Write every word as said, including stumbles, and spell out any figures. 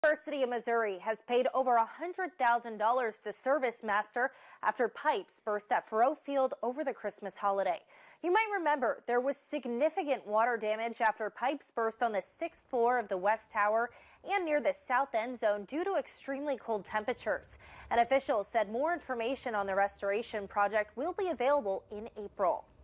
University of Missouri has paid over one hundred thousand dollars to Service Master after pipes burst at Faurot Field over the Christmas holiday. You might remember there was significant water damage after pipes burst on the sixth floor of the West Tower and near the south end zone due to extremely cold temperatures. And officials said more information on the restoration project will be available in April.